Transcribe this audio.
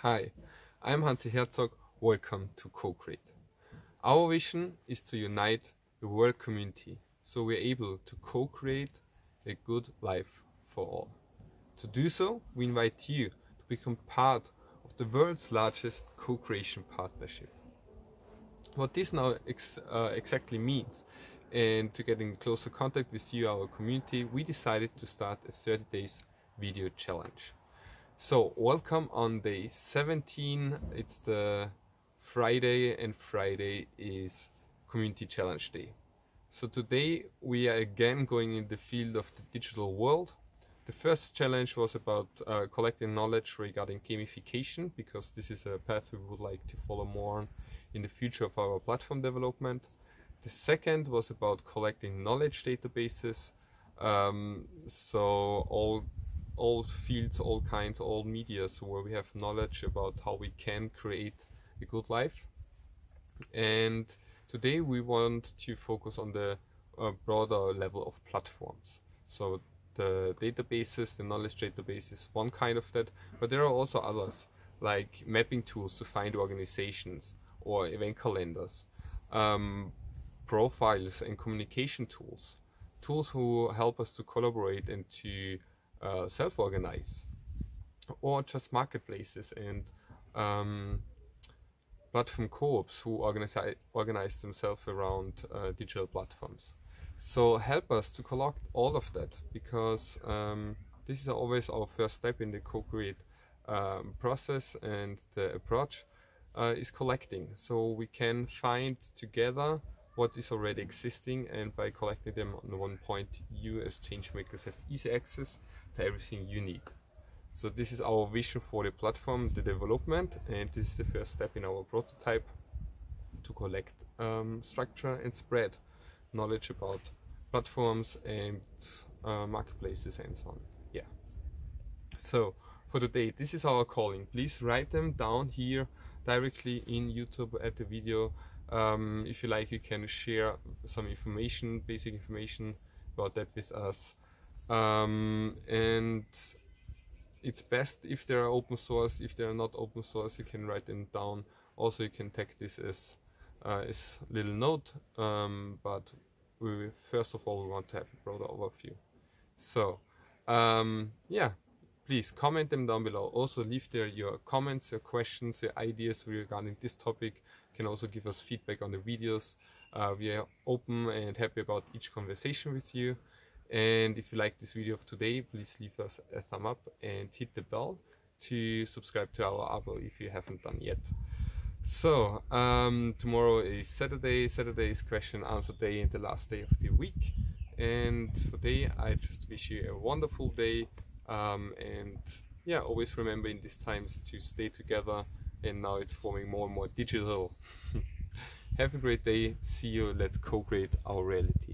Hi, I'm Hansi Herzog. Welcome to Co-Create. Our vision is to unite the world community so we're able to co-create a good life for all. To do so, we invite you to become part of the world's largest co-creation partnership. What this now exactly means, and to get in closer contact with you, our community, we decided to start a 30 days video challenge. So welcome on day 17, it's the Friday, and Friday is Community Challenge Day. So today we are again going in the field of the digital world. The first challenge was about collecting knowledge regarding gamification, because this is a path we would like to follow more on in the future of our platform development. The second was about collecting knowledge databases, so all fields, all kinds, all medias where we have knowledge about how we can create a good life. And today we want to focus on the broader level of platforms. So the databases, the knowledge database is one kind of that, but there are also others, like mapping tools to find organizations or event calendars, profiles and communication tools, tools who help us to collaborate and to self-organize, or just marketplaces and platform co-ops who organize themselves around digital platforms. So help us to collect all of that, because this is always our first step in the co-create process, and the approach is collecting, so we can find together what is already existing, and by collecting them on one point, you as change makers have easy access to everything you need. So this is our vision for the platform, the development, and this is the first step in our prototype to collect, structure and spread knowledge about platforms and marketplaces and so on. Yeah. So for today, this is our calling. Please write them down here directly in YouTube at the video. If you like, you can share some information, basic information about that with us. And it's best if they are open source. If they are not open source, you can write them down. Also, you can tag this as little note, but first of all, we want to have a broader overview. So yeah, please comment them down below. Also leave there your comments, your questions, your ideas regarding this topic. You can also give us feedback on the videos. We are open and happy about each conversation with you. And if you like this video of today, please leave us a thumb up and hit the bell to subscribe to our abo if you haven't done yet. So tomorrow is Saturday. Saturday is question and answer day and the last day of the week. And for today, I just wish you a wonderful day. And yeah, always remember in these times to stay together. And now it's forming more and more digital. Have a great day. See you. Let's co-create our reality.